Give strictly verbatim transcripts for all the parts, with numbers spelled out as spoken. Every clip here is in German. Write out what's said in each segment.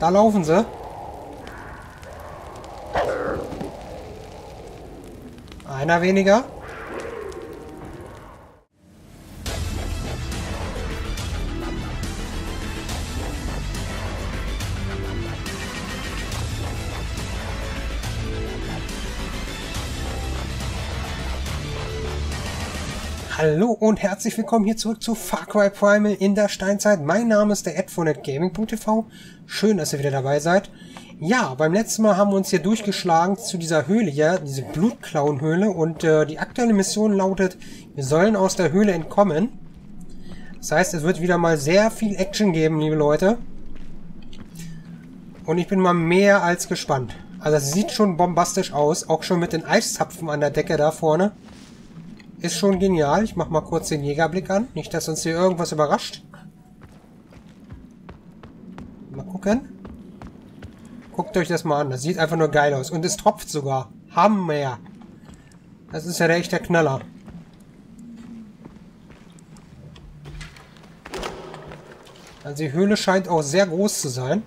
Da laufen sie. Einer weniger. Hallo und herzlich willkommen hier zurück zu Far Cry Primal in der Steinzeit. Mein Name ist der Ed von netgaming punkt t v. Schön, dass ihr wieder dabei seid. Ja, beim letzten Mal haben wir uns hier durchgeschlagen zu dieser Höhle hier, diese Blutklauenhöhle. Und äh, die aktuelle Mission lautet, wir sollen aus der Höhle entkommen. Das heißt, es wird wieder mal sehr viel Action geben, liebe Leute. Und ich bin mal mehr als gespannt. Also es sieht schon bombastisch aus, auch schon mit den Eiszapfen an der Decke da vorne. Ist schon genial. Ich mache mal kurz den Jägerblick an. Nicht, dass uns hier irgendwas überrascht. Mal gucken. Guckt euch das mal an. Das sieht einfach nur geil aus. Und es tropft sogar. Hammer. Das ist ja der echte Knaller. Also die Höhle scheint auch sehr groß zu sein.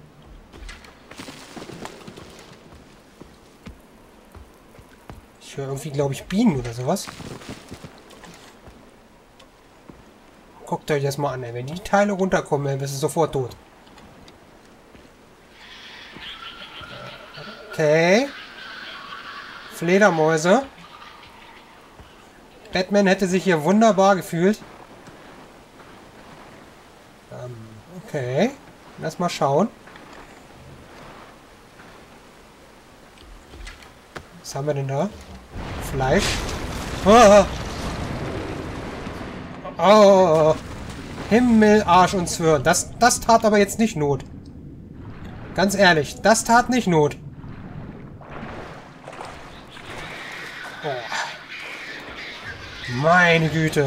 Ich höre irgendwie, glaube ich, Bienen oder sowas. Guckt euch das mal an, ey. Wenn die Teile runterkommen, ey, bist du sofort tot. Okay. Fledermäuse. Batman hätte sich hier wunderbar gefühlt. Ähm, okay. Lass mal schauen. Was haben wir denn da? Fleisch. Ah! Oh, Himmel, Arsch und Zwirn. Das, das tat aber jetzt nicht Not. Ganz ehrlich, das tat nicht Not. Oh. Meine Güte.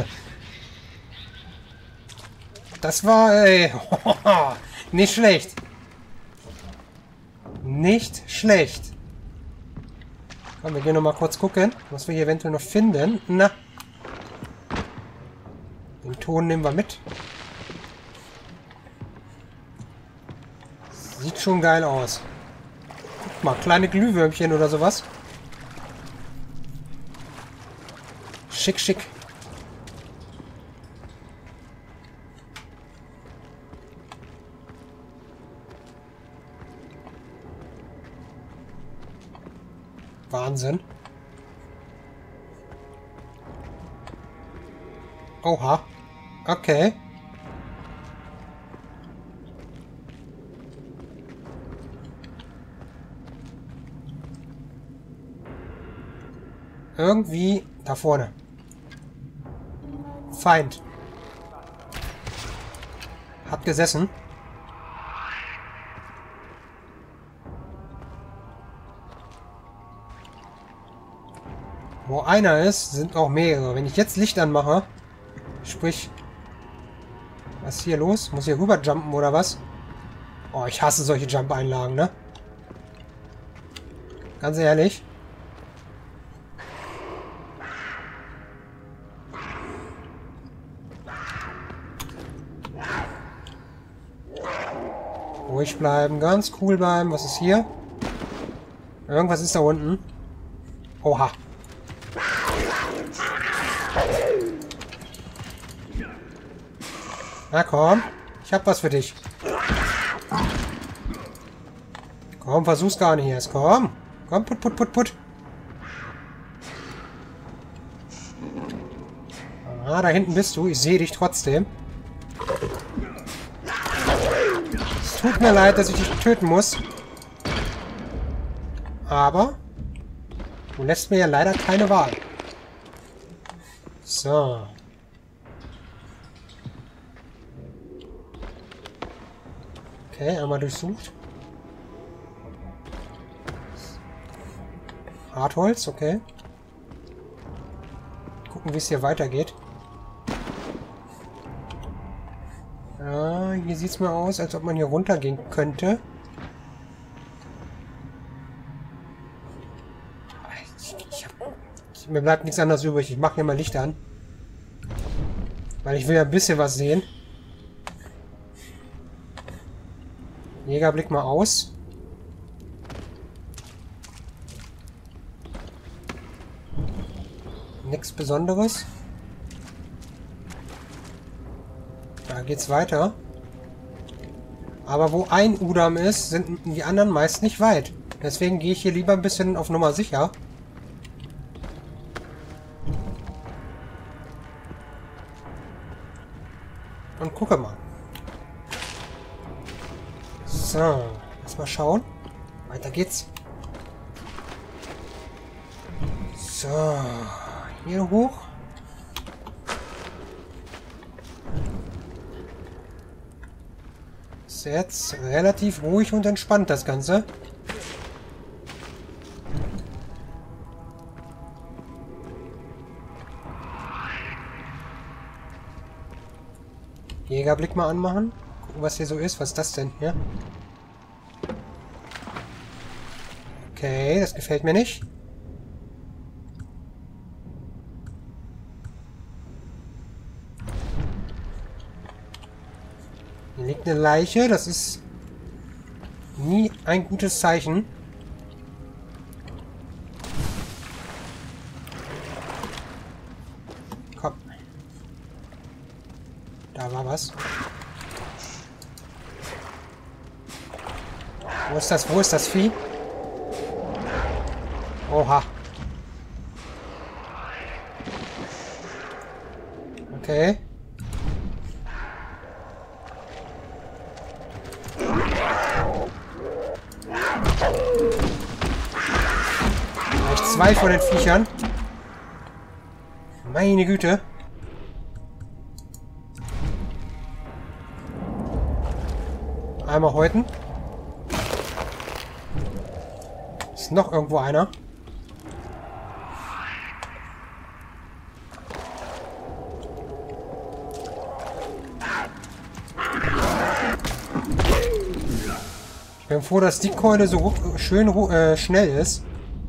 Das war, ey, nicht schlecht. Nicht schlecht. Komm, wir gehen noch mal kurz gucken, was wir hier eventuell noch finden. Na. Den Ton nehmen wir mit. Sieht schon geil aus. Guck mal, kleine Glühwürmchen oder sowas. Schick, schick. Wahnsinn. Oha. Okay. Irgendwie da vorne. Feind. Hat gesessen. Wo einer ist, sind auch mehrere. Wenn ich jetzt Licht anmache, sprich, was ist hier los? Muss hier rüber jumpen oder was? Oh, ich hasse solche Jump-Einlagen, ne? Ganz ehrlich. Ruhig bleiben, ganz cool bleiben. Was ist hier? Irgendwas ist da unten. Oha. Na komm, ich hab was für dich. Komm, versuch's gar nicht erst. Komm, komm, put, put, put, put. Ah, da hinten bist du. Ich sehe dich trotzdem. Es tut mir leid, dass ich dich töten muss. Aber du lässt mir ja leider keine Wahl. So. Okay, einmal durchsucht. Hartholz, okay. Gucken, wie es hier weitergeht. Ja, hier sieht es mir aus, als ob man hier runtergehen könnte. Ich, ich hab, ich, mir bleibt nichts anderes übrig. Ich mache hier mal Licht an. Weil ich will ja ein bisschen was sehen. Jägerblick mal aus. Nichts Besonderes. Da geht's weiter. Aber wo ein Udam ist, sind die anderen meist nicht weit. Deswegen gehe ich hier lieber ein bisschen auf Nummer sicher. Und gucke mal. So, lass mal schauen. Weiter geht's. So, hier hoch. Ist jetzt relativ ruhig und entspannt, das Ganze. Jägerblick mal anmachen. Gucken, was hier so ist. Was ist das denn hier? Okay, das gefällt mir nicht. Hier liegt eine Leiche. Das ist nie ein gutes Zeichen. Komm. Da war was. Wo ist das? Wo ist das Vieh? Oha. Okay. Gleich zwei von den Viechern. Meine Güte. Einmal häuten. Ist noch irgendwo einer? Ich bin froh, dass die Keule so schön äh, schnell ist.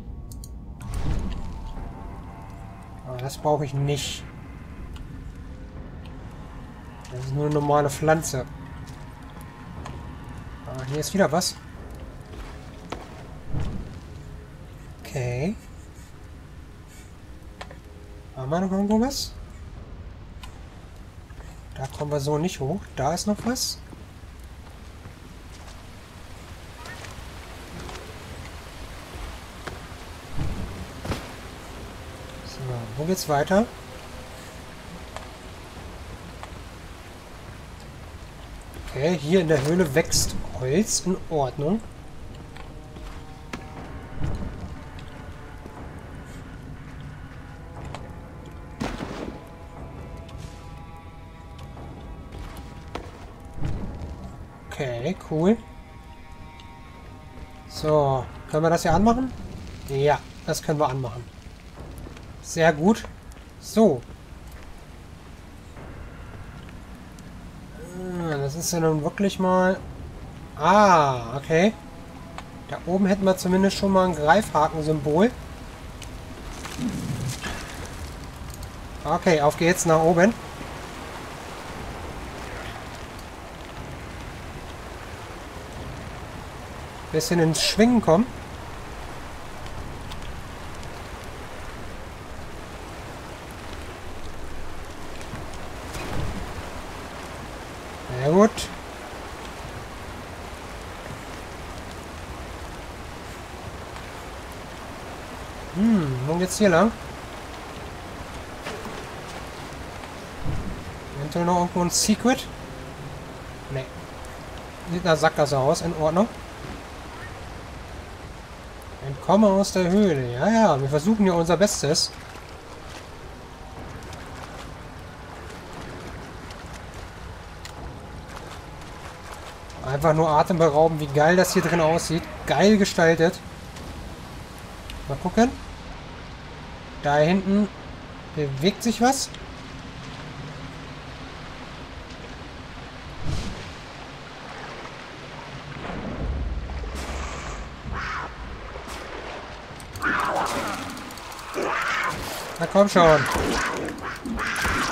Aber das brauche ich nicht. Das ist nur eine normale Pflanze. Ah, hier ist wieder was. Okay. Haben wir noch irgendwo was? Da kommen wir so nicht hoch. Da ist noch was. So, wo geht's weiter? Okay, hier in der Höhle wächst Holz. In Ordnung. Okay, cool. So, können wir das hier anmachen? Ja, das können wir anmachen. Sehr gut. So. Das ist ja nun wirklich mal... Ah, okay. Da oben hätten wir zumindest schon mal ein Greifhaken-Symbol. Okay, auf geht's nach oben. Bisschen ins Schwingen kommen. Sehr gut. Hm, nun geht's hier lang. Eventuell noch irgendwo ein Secret? Nee. Sieht nach Sackgasse aus, in Ordnung. Entkomme aus der Höhle. Ja, ja, wir versuchen ja unser Bestes. Einfach nur atemberaubend, wie geil das hier drin aussieht. Geil gestaltet. Mal gucken. Da hinten bewegt sich was. Na komm schon.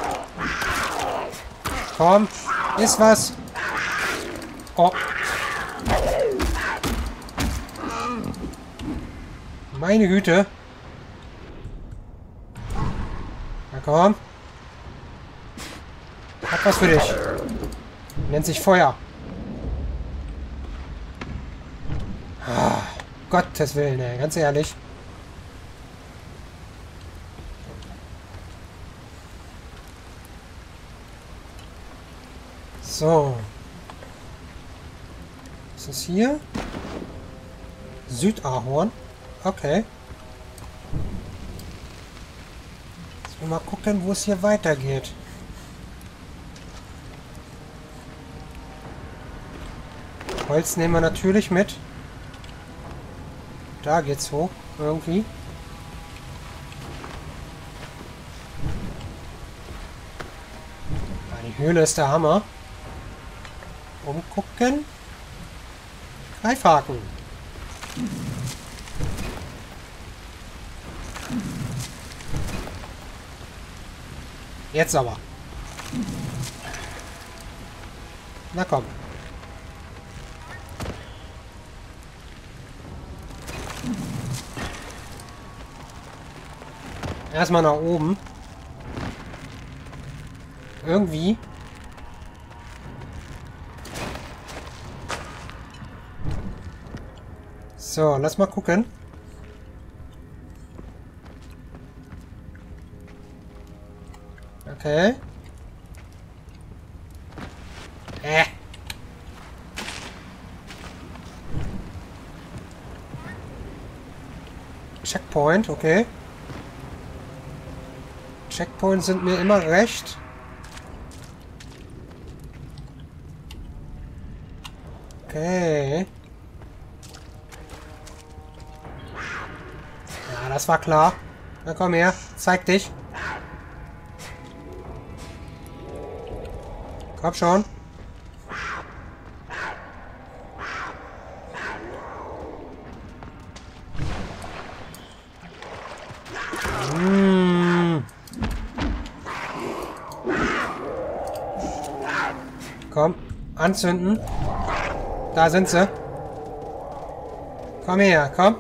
Komm. Ist was. Oh. Meine Güte. Na komm. Hat was für dich. Nennt sich Feuer. Ah, Gottes Willen, ey. Ganz ehrlich. So. Was ist hier? Südahorn. Okay. Jetzt will mal gucken, wo es hier weitergeht. Holz nehmen wir natürlich mit. Da geht's hoch. Irgendwie. Ah, die Höhle ist der Hammer. Umgucken. Greifhaken. Jetzt aber. Na komm. Erstmal nach oben. Irgendwie. So, lass mal gucken. Okay. Äh. Checkpoint, okay. Checkpoints sind mir immer recht. Okay. Ja, das war klar. Na komm her, zeig dich. Komm schon. Mmh. Komm, anzünden. Da sind sie. Komm her, komm.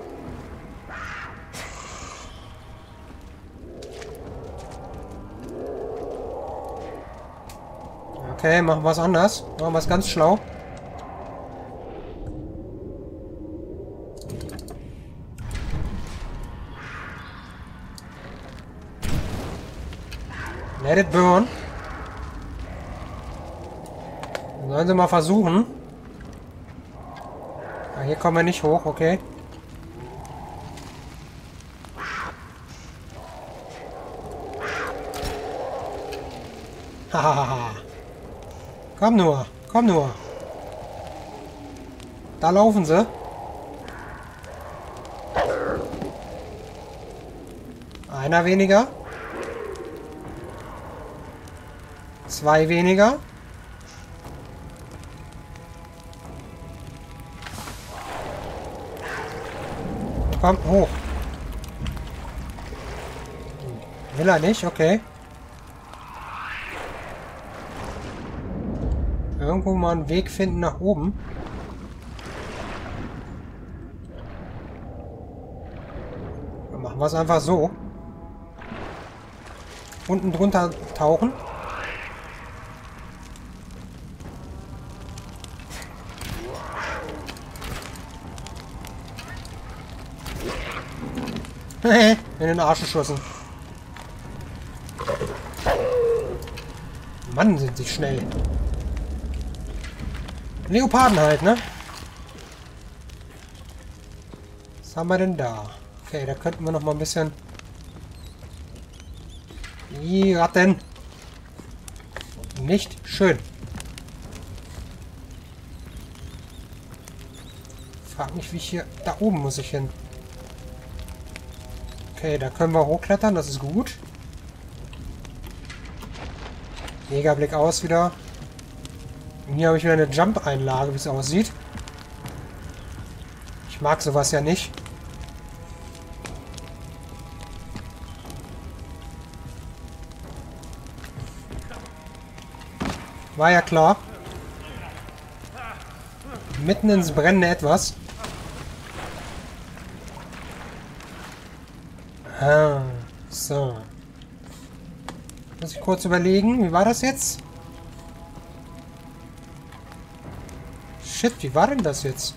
Okay, machen wir es anders. Machen wir es ganz schlau. Let it burn. Sollen sie mal versuchen. Ah, hier kommen wir nicht hoch, okay. Hahaha. Komm nur, komm nur. Da laufen sie. Einer weniger. Zwei weniger. Komm, hoch. Will er nicht? Okay. Irgendwo mal einen Weg finden nach oben. Dann machen wir es einfach so. Unten drunter tauchen. In den Arsch geschossen. Mann, sind sie schnell. Leoparden halt, ne? Was haben wir denn da? Okay, da könnten wir noch mal ein bisschen... Die Ratten. Nicht schön. Frag mich, wie ich hier... Da oben muss ich hin. Okay, da können wir hochklettern, das ist gut. Mega Blick aus wieder. Und hier habe ich wieder eine Jump-Einlage, wie es aussieht. Ich mag sowas ja nicht. War ja klar. Mitten ins brennende Etwas. Ah, so. Muss ich kurz überlegen, wie war das jetzt? Shit, wie war denn das jetzt?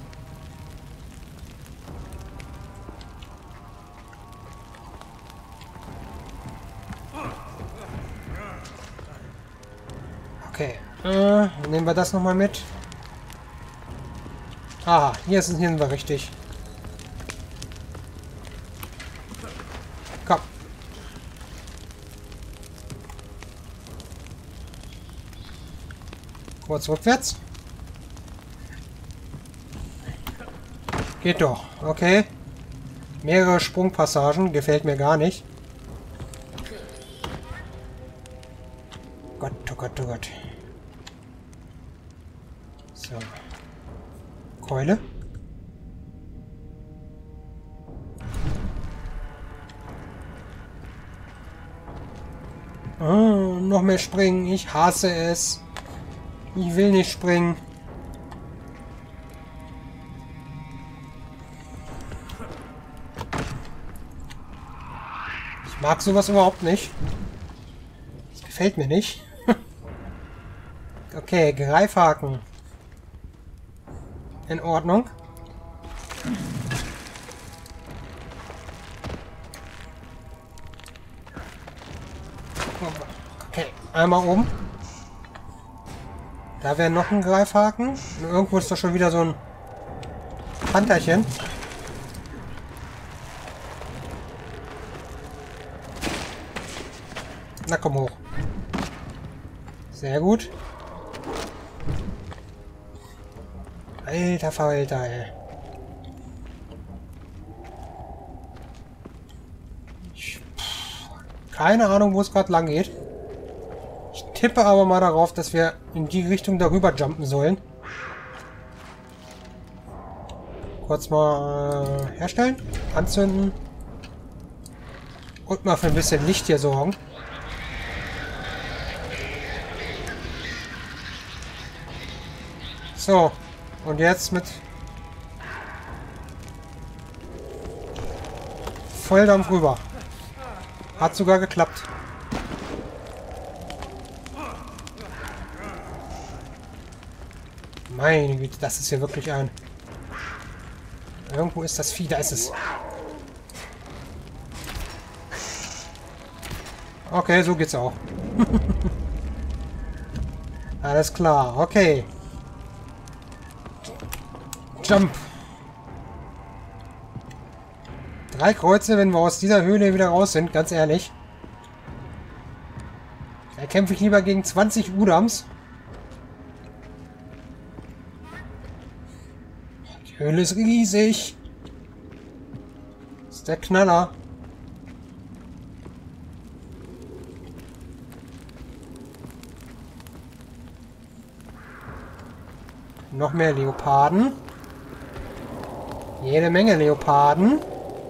Okay, äh, nehmen wir das nochmal mit. Ah, hier sind, hier sind wir richtig. Komm. Kurz rückwärts. Geht doch, okay. Mehrere Sprungpassagen, gefällt mir gar nicht. Gott, oh Gott, oh Gott. So. Keule. Oh, noch mehr springen. Ich hasse es. Ich will nicht springen. Ich mag sowas überhaupt nicht. Das gefällt mir nicht. Okay, Greifhaken. In Ordnung. Okay, einmal oben. Da wäre noch ein Greifhaken. Und irgendwo ist doch schon wieder so ein Panterchen. Na komm hoch. Sehr gut. Alter Verwalter, ey. Ich, pff, keine Ahnung, wo es gerade lang geht. Ich tippe aber mal darauf, dass wir in die Richtung darüber jumpen sollen. Kurz mal äh, herstellen, anzünden. Und mal für ein bisschen Licht hier sorgen. So. Und jetzt mit Volldampf rüber. Hat sogar geklappt. Meine Güte, das ist hier wirklich ein... Irgendwo ist das Vieh, da ist es. Okay, so geht's auch. Alles klar, okay. Jump. Drei Kreuze, wenn wir aus dieser Höhle wieder raus sind, ganz ehrlich. Da kämpfe ich lieber gegen zwanzig Udams. Die Höhle ist riesig. Das ist der Knaller. Noch mehr Leoparden. Jede Menge Leoparden.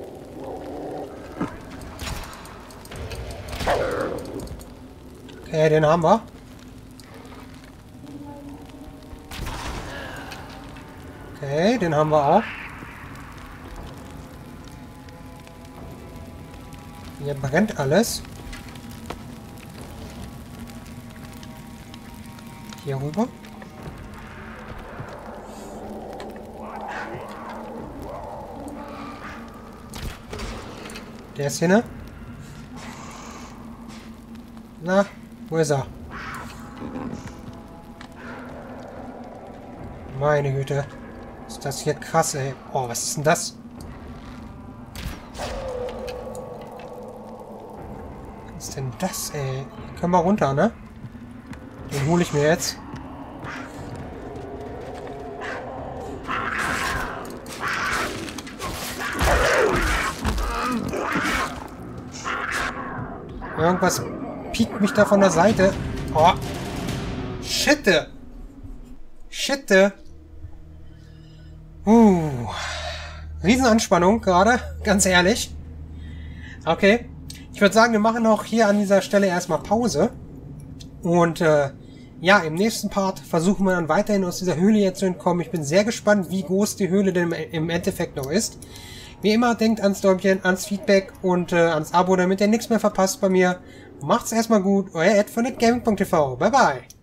Okay, den haben wir. Okay, den haben wir auch. Hier brennt alles. Hier rüber. Der ist hier, ne? Na, wo ist er? Meine Güte. Ist das hier krass, ey. Oh, was ist denn das? Was ist denn das, ey? Können wir runter, ne? Den hole ich mir jetzt. Irgendwas piekt mich da von der Seite. Oh. Shitte. Shitte. Uh. Riesenanspannung gerade. Ganz ehrlich. Okay. Ich würde sagen, wir machen auch hier an dieser Stelle erstmal Pause. Und äh, ja, im nächsten Part versuchen wir dann weiterhin aus dieser Höhle jetzt zu entkommen. Ich bin sehr gespannt, wie groß die Höhle denn im Endeffekt noch ist. Wie immer, denkt ans Däumchen, ans Feedback und äh, ans Abo, damit ihr nichts mehr verpasst bei mir. Macht's erstmal gut, euer Ed von netgaming punkt t v. Bye bye!